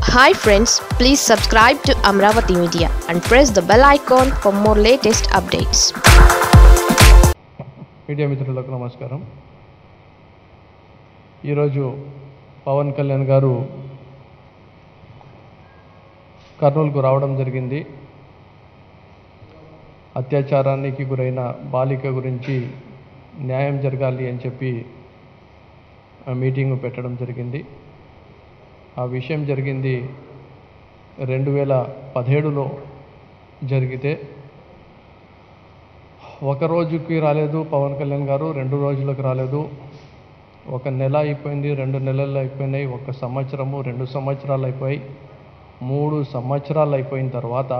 Hi friends, please subscribe to Amravati Media and press the bell icon for more latest updates. Media మిత్రులకు నమస్కారం. ఈరోజు పవన్ కళ్యాణ్ గారు కర్నూలుకు రావడం జరిగింది. అత్యాచారానికి గురైన బాలిక గురించి న్యాయం జరగాలి అని చెప్పి మీటింగ్ పెట్టడం జరిగింది. ఆ విషయం జరిగింది 2017లో జరిగితే ఒక రోజుకి రాలేదు పవన్ కళ్యాణ్ గారు, 2 రోజులకు రాలేదు, 1 నెల అయిపోయింది, 2 నెలలు అయిపోయినాయి, 1 సంవత్సరము, 2 సంవత్సరాలు అయిపోయి 3 సంవత్సరాలు అయిపోయిన తర్వాత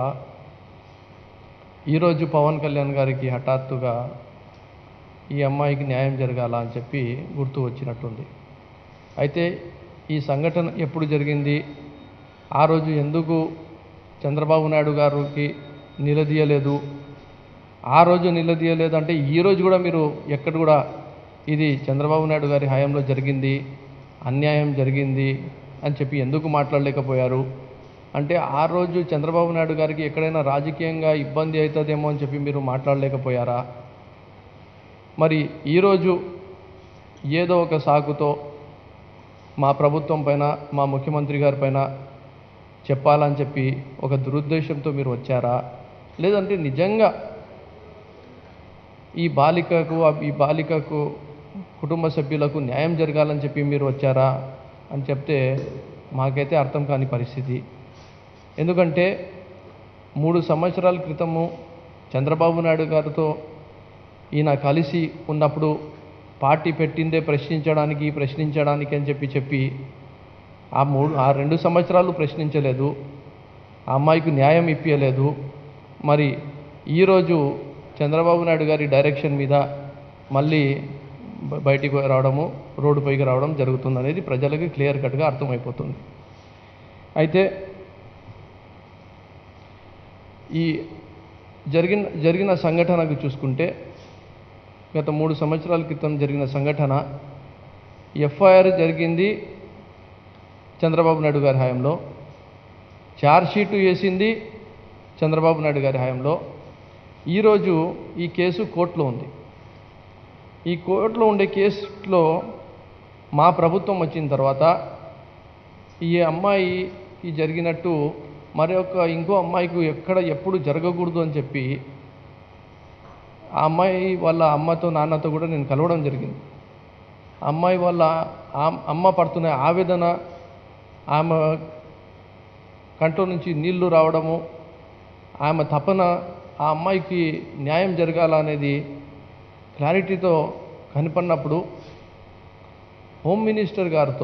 ఈరోజు పవన్ కళ్యాణ్ గారికి హఠాత్తుగా ఈ అమ్మాయికి న్యాయం జరగాల అని చెప్పి గుర్తు వచ్చినట్టుంది. అయితే ఈ సంఘటన ఎప్పుడు జరిగింది, ఆ రోజు ఎందుకు చంద్రబాబు నాయుడు గారికి నిలదీయలేదు, ఆ రోజు నిలదీయలేదంటే ఈరోజు కూడా మీరు ఎక్కడ కూడా ఇది చంద్రబాబు నాయుడు గారి హయాంలో జరిగింది, అన్యాయం జరిగింది అని చెప్పి ఎందుకు మాట్లాడలేకపోయారు అంటే ఆ రోజు చంద్రబాబు నాయుడు గారికి ఎక్కడైనా రాజకీయంగా ఇబ్బంది అవుతుందేమో అని చెప్పి మీరు మాట్లాడలేకపోయారా? మరి ఈరోజు ఏదో ఒక సాకుతో మా ప్రభుత్వం పైన, మా ముఖ్యమంత్రి గారి పైన చెప్పాలని చెప్పి ఒక దురుద్దేశంతో మీరు వచ్చారా? లేదంటే నిజంగా ఈ బాలికకు కుటుంబ సభ్యులకు న్యాయం జరగాలని చెప్పి మీరు వచ్చారా అని చెప్తే మాకైతే అర్థం కాని పరిస్థితి. ఎందుకంటే 3 సంవత్సరాల క్రితము చంద్రబాబు నాయుడు గారితో ఈయన కలిసి ఉన్నప్పుడు పార్టీ పెట్టిందే ప్రశ్నించడానికి అని చెప్పి ఆ 2 సంవత్సరాలు ప్రశ్నించలేదు, ఆ అమ్మాయికి న్యాయం ఇప్పించలేదు. మరి ఈరోజు చంద్రబాబు నాయుడు గారి డైరెక్షన్ మీద మళ్ళీ బయటికి రావడము, రోడ్డుపైకి రావడం జరుగుతుందనేది ప్రజలకు క్లియర్ కట్గా అర్థమైపోతుంది. అయితే ఈ జరిగిన సంఘటనకు చూసుకుంటే గత 3 సంవత్సరాల క్రితం జరిగిన సంఘటన, ఎఫ్ఐఆర్ జరిగింది చంద్రబాబు నాయుడు గారి హయాంలో, ఛార్జ్షీటు వేసింది చంద్రబాబు నాయుడు గారి హయాంలో. ఈరోజు ఈ కేసు కోర్టులో ఉంది. ఈ కోర్టులో ఉండే కేసులో మా ప్రభుత్వం వచ్చిన తర్వాత ఈ అమ్మాయి ఈ జరిగినట్టు ఇంకో అమ్మాయికి ఎప్పుడు జరగకూడదు అని చెప్పి ఆ అమ్మాయి వాళ్ళ అమ్మతో నాన్నతో కూడా నేను కలవడం జరిగింది. అమ్మాయి వాళ్ళ అమ్మ పడుతున్న ఆవేదన, ఆమె కంట్లో నుంచి నీళ్లు రావడము, ఆమె తపన, ఆ అమ్మాయికి న్యాయం జరగాలనేది క్లారిటీతో కనపడినప్పుడు హోమ్ మినిస్టర్ గారితో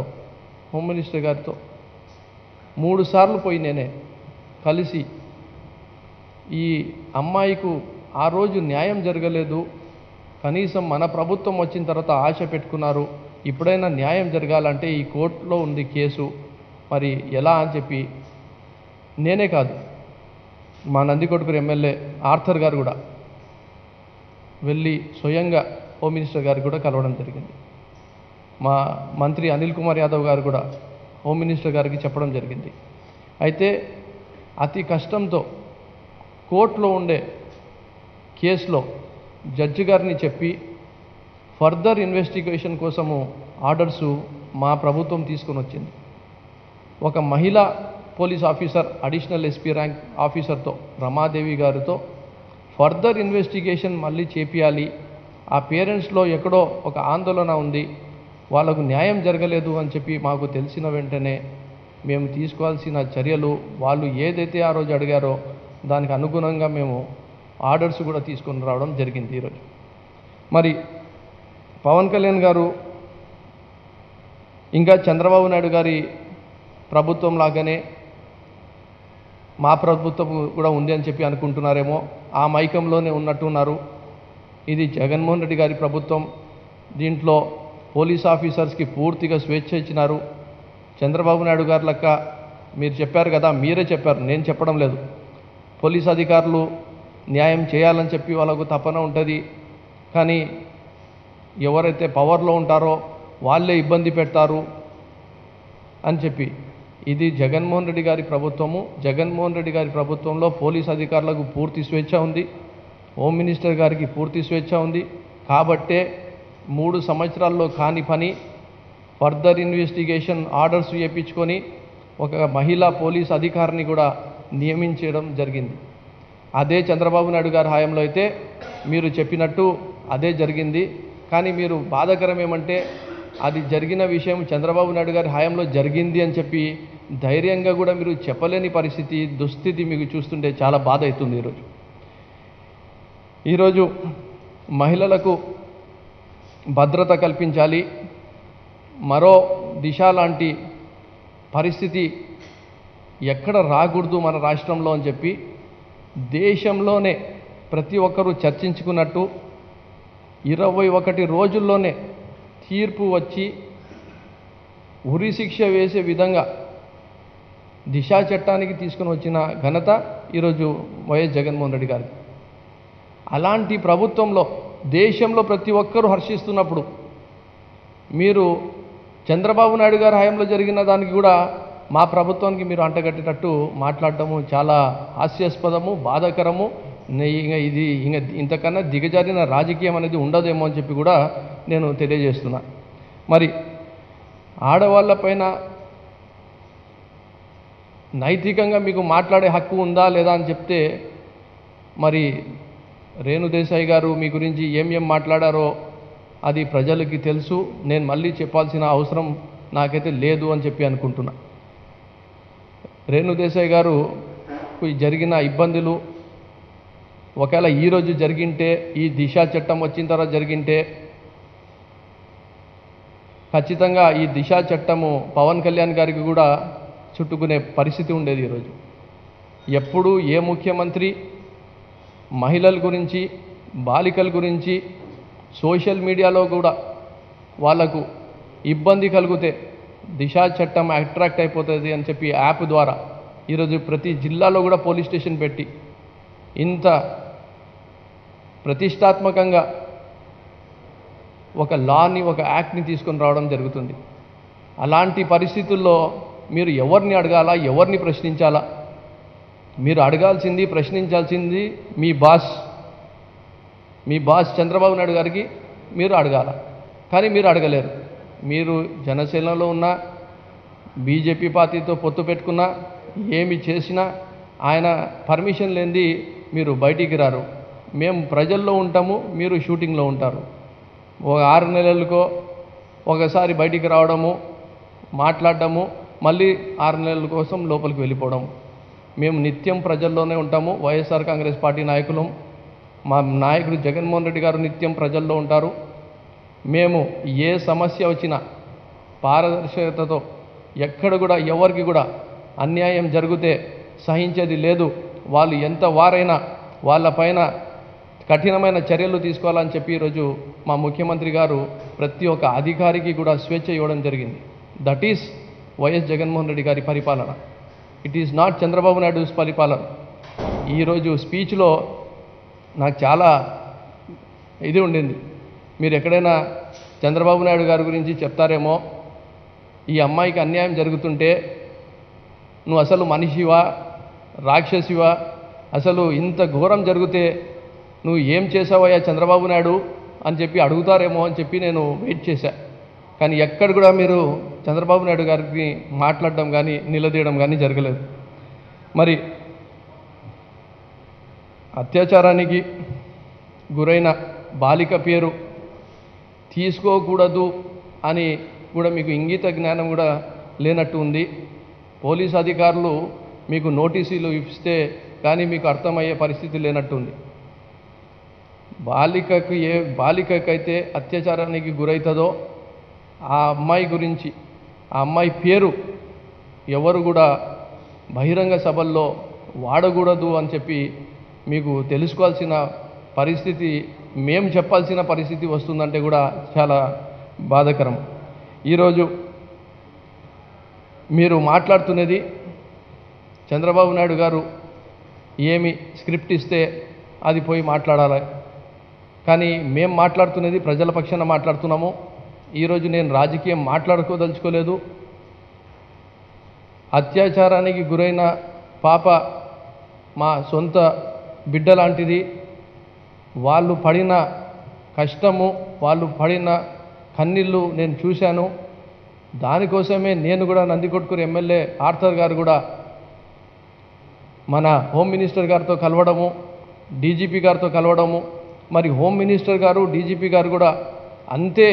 3 సార్లు పోయి నేనే కలిసి ఈ అమ్మాయికు ఆ రోజు న్యాయం జరగలేదు, కనీసం మన ప్రభుత్వం వచ్చిన తర్వాత ఆశ పెట్టుకున్నారు, ఇప్పుడైనా న్యాయం జరగాలంటే ఈ కోర్టులో ఉంది కేసు, మరి ఎలా అని చెప్పి నేనే కాదు మా నందికొట్కూరు ఎమ్మెల్యే ఆర్థర్ గారు కూడా వెళ్ళి స్వయంగా హోమ్ మినిస్టర్ గారికి కూడా కలవడం జరిగింది. మా మంత్రి అనిల్ కుమార్ యాదవ్ గారు కూడా హోమ్ మినిస్టర్ గారికి చెప్పడం జరిగింది. అయితే అతి కష్టంతో కోర్టులో ఉండే కేసులో జడ్జి గారిని చెప్పి ఫర్దర్ ఇన్వెస్టిగేషన్ కోసము ఆర్డర్సు మా ప్రభుత్వం తీసుకొని వచ్చింది. ఒక మహిళా police officer, additional SP rank ఆఫీసర్తో, రమాదేవి గారితో ఫర్దర్ ఇన్వెస్టిగేషన్ మళ్ళీ చేపియాలి, ఆ పేరెంట్స్లో ఎక్కడో ఒక ఆందోళన ఉంది, వాళ్ళకు న్యాయం జరగలేదు అని చెప్పి మాకు తెలిసిన వెంటనే మేము తీసుకోవాల్సిన చర్యలు, వాళ్ళు ఏదైతే ఆ రోజు అడిగారో దానికి అనుగుణంగా మేము ఆర్డర్స్ కూడా తీసుకొని రావడం జరిగింది ఈరోజు. మరి పవన్ కళ్యాణ్ గారు ఇంకా చంద్రబాబు నాయుడు గారి ప్రభుత్వం లాగానే మా ప్రభుత్వం కూడా ఉంది అని చెప్పి అనుకుంటున్నారేమో, ఆ మైకంలోనే ఉన్నట్టున్నారు. ఇది జగన్మోహన్ రెడ్డి గారి ప్రభుత్వం, దీంట్లో పోలీస్ ఆఫీసర్స్కి పూర్తిగా స్వేచ్ఛ ఇచ్చినారు. చంద్రబాబు నాయుడు గారి లెక్క మీరు చెప్పారు కదా, మీరే చెప్పారు, నేను చెప్పడం లేదు, పోలీస్ అధికారులు న్యాయం చేయాలని చెప్పి వాళ్ళకు తపన ఉంటుంది, కానీ ఎవరైతే పవర్లో ఉంటారో వాళ్ళే ఇబ్బంది పెడతారు అని చెప్పి ఇది జగన్మోహన్ రెడ్డి గారి ప్రభుత్వము. జగన్మోహన్ రెడ్డి గారి ప్రభుత్వంలో పోలీస్ అధికారులకు పూర్తి స్వేచ్ఛ ఉంది, హోమ్ మినిస్టర్ గారికి పూర్తి స్వేచ్ఛ ఉంది. కాబట్టే 3 సంవత్సరాల్లో కాని పని ఫర్దర్ ఇన్వెస్టిగేషన్ ఆర్డర్స్ చేయించుకొని ఒక మహిళా పోలీస్ అధికారిని కూడా నియమించడం జరిగింది. అదే చంద్రబాబు నాయుడు గారి హయాంలో అయితే మీరు చెప్పినట్టు అదే జరిగింది. కానీ మీరు బాధాకరం ఏమంటే అది జరిగిన విషయం చంద్రబాబు నాయుడు గారి హయాంలో జరిగింది అని చెప్పి ధైర్యంగా కూడా మీరు చెప్పలేని పరిస్థితి, దుస్థితి మీకు చూస్తుంటే చాలా బాధ అవుతుంది. ఈరోజు మహిళలకు భద్రత కల్పించాలి, మరో దిశ లాంటి పరిస్థితి ఎక్కడ రాకూడదు మన రాష్ట్రంలో అని చెప్పి దేశంలోనే ప్రతి ఒక్కరూ చర్చించుకున్నట్టు 21 రోజుల్లోనే తీర్పు వచ్చి ఉరిశిక్ష వేసే విధంగా దిశా చట్టానికి తీసుకుని వచ్చిన ఘనత ఈరోజు వైఎస్ జగన్మోహన్ రెడ్డి గారి. అలాంటి ప్రభుత్వంలో దేశంలో ప్రతి ఒక్కరూ హర్షిస్తున్నప్పుడు మీరు చంద్రబాబు నాయుడు గారి హయాంలో జరిగిన దానికి కూడా మా ప్రభుత్వానికి మీరు అంటగట్టేటట్టు మాట్లాడటము చాలా హాస్యాస్పదము, బాధాకరము. ఇది ఇంతకన్నా దిగజారిన రాజకీయం అనేది ఉండదేమో అని చెప్పి కూడా నేను తెలియజేస్తున్నా. మరి ఆడవాళ్ళపైన నైతికంగా మీకు మాట్లాడే హక్కు ఉందా లేదా అని చెప్తే మరి రేణు దేశాయ్ గారు మీ గురించి ఏం మాట్లాడారో అది ప్రజలకి తెలుసు. నేను మళ్ళీ చెప్పాల్సిన అవసరం నాకైతే లేదు అని చెప్పి అనుకుంటున్నా. రేణు దేశాయ్ గారు జరిగిన ఇబ్బందులు ఒకవేళ ఈరోజు జరిగింటే, ఈ దిశా చట్టం వచ్చిన తర్వాత జరిగింటే ఖచ్చితంగా ఈ దిశా చట్టము పవన్ కళ్యాణ్ గారికి కూడా చుట్టుకునే పరిస్థితి ఉండేది. ఈరోజు ఎప్పుడు ఏ ముఖ్యమంత్రి మహిళల గురించి, బాలికల గురించి సోషల్ మీడియాలో కూడా వాళ్లకు ఇబ్బంది కలిగితే దిశా చట్టం అట్రాక్ట్ అయిపోతుంది అని చెప్పి యాప్ ద్వారా ఈరోజు ప్రతి జిల్లాలో కూడా పోలీస్ స్టేషన్ పెట్టి ఇంత ప్రతిష్టాత్మకంగా ఒక లాని, ఒక యాక్ట్ని తీసుకొని రావడం జరుగుతుంది. అలాంటి పరిస్థితుల్లో మీరు ఎవరిని అడగాలా, ఎవరిని ప్రశ్నించాలా? మీరు అడగాల్సింది, ప్రశ్నించాల్సింది మీ బాస్ చంద్రబాబు నాయుడు గారికి మీరు అడగాల. కానీ మీరు అడగలేరు. మీరు జనసేనలో ఉన్న బీజేపీ పార్టీతో పొత్తు పెట్టుకున్నా, ఏమి చేసినా ఆయన పర్మిషన్ లేనిది మీరు బయటికి రారు. మేము ప్రజల్లో ఉంటాము, మీరు షూటింగ్లో ఉంటారు. ఒక 6 నెలలకో ఒకసారి బయటికి రావడము, మాట్లాడడము, మళ్ళీ 6 నెలల కోసం లోపలికి వెళ్ళిపోవడము. మేము నిత్యం ప్రజల్లోనే ఉంటాము. వైఎస్ఆర్ కాంగ్రెస్ పార్టీ నాయకులం. మా నాయకుడు జగన్మోహన్ రెడ్డి గారు నిత్యం ప్రజల్లో ఉంటారు. మేము ఏ సమస్య వచ్చినా పారదర్శకతతో ఎక్కడ కూడా ఎవరికి కూడా అన్యాయం జరిగితే సహించేది లేదు. వాళ్ళు ఎంత వారైనా వాళ్ళపైన కఠినమైన చర్యలు తీసుకోవాలని చెప్పి ఈరోజు మా ముఖ్యమంత్రి గారు ప్రతి ఒక్క అధికారికి కూడా స్వేచ్ఛ ఇవ్వడం జరిగింది. దట్ ఈస్ వైఎస్ జగన్మోహన్ రెడ్డి గారి పరిపాలన. It is not Chandrababu Naidu's పరిపాలన. ఈరోజు స్పీచ్లో నాకు చాలా ఇది ఉండింది. మీరు ఎక్కడైనా చంద్రబాబు నాయుడు గారి గురించి చెప్తారేమో, ఈ అమ్మాయికి అన్యాయం జరుగుతుంటే నువ్వు అసలు మనిషివా, రాక్షసివా, అసలు ఇంత ఘోరం జరిగితే నువ్వు ఏం చేసావయ్యా చంద్రబాబు నాయుడు అని చెప్పి అడుగుతారేమో అని చెప్పి నేను వెయిట్ చేశా. కానీ ఎక్కడ కూడా మీరు చంద్రబాబు నాయుడు గారికి మాట్లాడడం కానీ నిలదీయడం కానీ జరగలేదు. మరి అత్యాచారానికి గురైన బాలిక పేరు తీసుకోకూడదు అని కూడా మీకు ఇంగిత జ్ఞానం కూడా లేనట్టు ఉంది. పోలీస్ అధికారులు మీకు నోటీసులు ఇస్తే కానీ మీకు అర్థమయ్యే పరిస్థితి లేనట్టుంది. బాలికకైతే అత్యాచారానికి గురవుతుందో ఆ అమ్మాయి గురించి, ఆ అమ్మాయి పేరు ఎవరు కూడా బహిరంగ సభల్లో వాడకూడదు అని చెప్పి మీకు తెలుసుకోవాల్సిన పరిస్థితి, మేము చెప్పాల్సిన పరిస్థితి వస్తుందంటే కూడా చాలా బాధాకరం. ఈరోజు మీరు మాట్లాడుతున్నది చంద్రబాబు నాయుడు గారు ఏమి స్క్రిప్ట్ ఇస్తే అది పోయి మాట్లాడాలి. కానీ మేము మాట్లాడుతున్నది ప్రజల పక్షాన మాట్లాడుతున్నాము. ఈరోజు నేను రాజకీయం మాట్లాడుకోదలుచుకోలేదు. అత్యాచారానికి గురైన పాప మా సొంత బిడ్డ లాంటిది. వాళ్ళు పడిన కష్టము, వాళ్ళు పడిన కన్నీళ్ళు నేను చూశాను. దానికోసమే నేను కూడా నందికొట్కూరు ఎమ్మెల్యే ఆర్థర్ గారు కూడా మన హోమ్ మినిస్టర్ గారితో కలవడము, డీజీపీ గారితో కలవడము. మరి హోమ్ మినిస్టర్ గారు, డీజీపీ గారు కూడా అంతే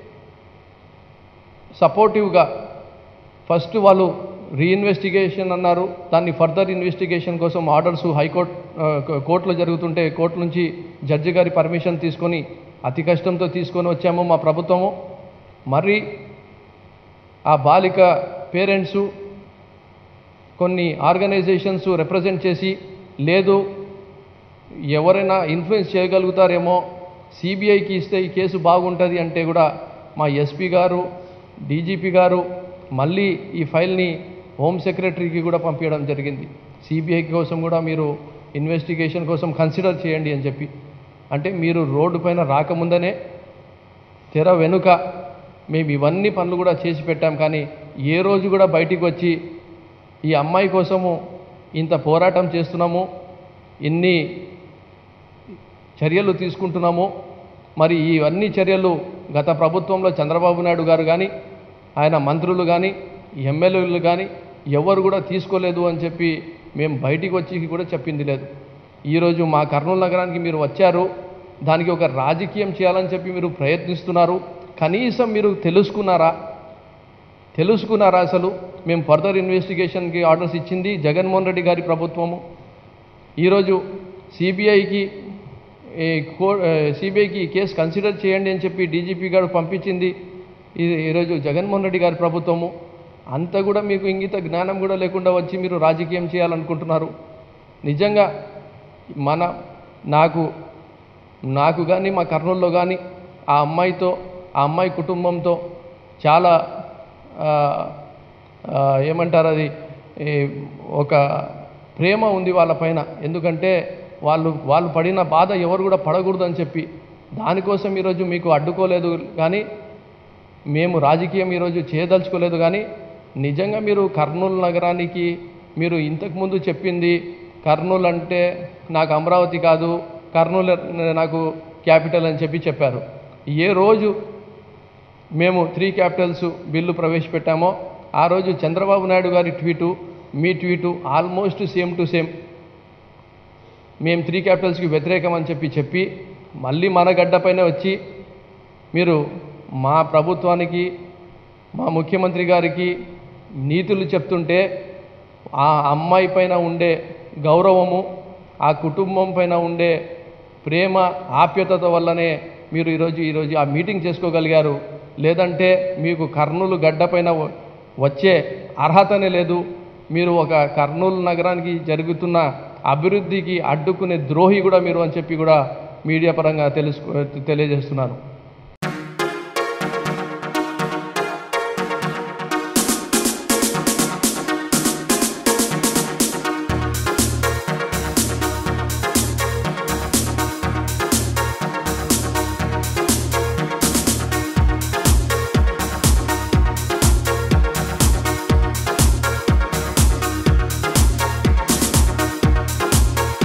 సపోర్టివ్గా ఫస్ట్ వాళ్ళు రీఇన్వెస్టిగేషన్ అన్నారు. దాన్ని ఫర్దర్ ఇన్వెస్టిగేషన్ కోసం ఆర్డర్స్ కోర్టులో జరుగుతుంటే కోర్టు నుంచి జడ్జి గారి పర్మిషన్ తీసుకొని అతి కష్టంతో తీసుకొని వచ్చాము మా ప్రభుత్వము. మరి ఆ బాలిక పేరెంట్సు కొన్ని ఆర్గనైజేషన్స్ రిప్రజెంట్ చేసి లేదు ఎవరైనా ఇన్ఫ్లుయెన్స్ చేయగలుగుతారేమో, సిబిఐకి ఇస్తే ఈ కేసు బాగుంటుంది అంటే కూడా మా ఎస్పీ గారు, డీజీపీ గారు మళ్ళీ ఈ ఫైల్ని హోమ్ సెక్రటరీకి కూడా పంపించడం జరిగింది. సిబిఐ కోసం కూడా మీరు ఇన్వెస్టిగేషన్ కోసం కన్సిడర్ చేయండి అని చెప్పి. అంటే మీరు రోడ్డు పైన రాకముందనే తెర వెనుక మేము ఇవన్నీ పనులు కూడా చేసి పెట్టాం. కానీ ఏ రోజు కూడా బయటికి వచ్చి ఈ అమ్మాయి కోసము ఇంత పోరాటం చేస్తున్నాము, ఇన్ని చర్యలు తీసుకుంటున్నాము. మరి ఇవన్నీ చర్యలు గత ప్రభుత్వంలో చంద్రబాబు నాయుడు గారు కానీ, ఆయన మంత్రులు కానీ, ఎమ్మెల్యేలు కానీ ఎవరు కూడా తీసుకోలేదు అని చెప్పి మేము బయటికి వచ్చి కూడా చెప్పింది లేదు. ఈరోజు మా కర్నూలు నగరానికి మీరు వచ్చారు, దానికి ఒక రాజకీయం చేయాలని చెప్పి మీరు ప్రయత్నిస్తున్నారు. కనీసం మీరు తెలుసుకున్నారా అసలు? మేము ఫర్దర్ ఇన్వెస్టిగేషన్కి ఆర్డర్స్ ఇచ్చింది జగన్మోహన్ రెడ్డి గారి ప్రభుత్వము. ఈరోజు సిబిఐకి కేసు కన్సిడర్ చేయండి అని చెప్పి డీజీపీ గారు పంపించింది ఈరోజు జగన్మోహన్ రెడ్డి గారి ప్రభుత్వము. అంత కూడా మీకు ఇంగిత జ్ఞానం కూడా లేకుండా వచ్చి మీరు రాజకీయం చేయాలనుకుంటున్నారు. నిజంగా నాకు కానీ మా కర్నూలులో కానీ ఆ అమ్మాయి కుటుంబంతో చాలా ఏమంటారు అది ఒక ప్రేమ ఉంది వాళ్ళ పైన. ఎందుకంటే వాళ్ళు పడిన బాధ ఎవరు కూడా పడకూడదు అని చెప్పి దానికోసం ఈరోజు మీకు అడ్డుకోలేదు. కానీ మేము రాజకీయం ఈరోజు చేయదలుచుకోలేదు. కానీ నిజంగా మీరు కర్నూలు నగరానికి మీరు ఇంతకుముందు చెప్పింది కర్నూలు అంటే నాకు అమరావతి కాదు, కర్నూలు నాకు క్యాపిటల్ అని చెప్పారు. ఏ రోజు మేము 3 క్యాపిటల్స్ బిల్లు ప్రవేశపెట్టామో ఆ రోజు చంద్రబాబు నాయుడు గారి ట్వీటు, మీ tweet almost same to same. మేము 3 క్యాపిటల్స్కి వ్యతిరేకం అని చెప్పి మళ్ళీ మన గడ్డపైన వచ్చి మీరు మా ప్రభుత్వానికి, మా ముఖ్యమంత్రి గారికి నీతులు చెప్తుంటే ఆ అమ్మాయి పైన ఉండే గౌరవము, ఆ కుటుంబం పైన ఉండే ప్రేమ ఆప్యాయత వల్లనే మీరు ఈరోజు ఆ మీటింగ్ చేసుకోగలిగారు. లేదంటే మీకు కర్నూలు గడ్డపైన వచ్చే అర్హతనే లేదు. మీరు ఒక కర్నూలు నగరానికి జరుగుతున్న అభివృద్ధికి అడ్డుకునే ద్రోహి కూడా మీరు అని చెప్పి కూడా మీడియా పరంగా తెలియజేస్తున్నాను.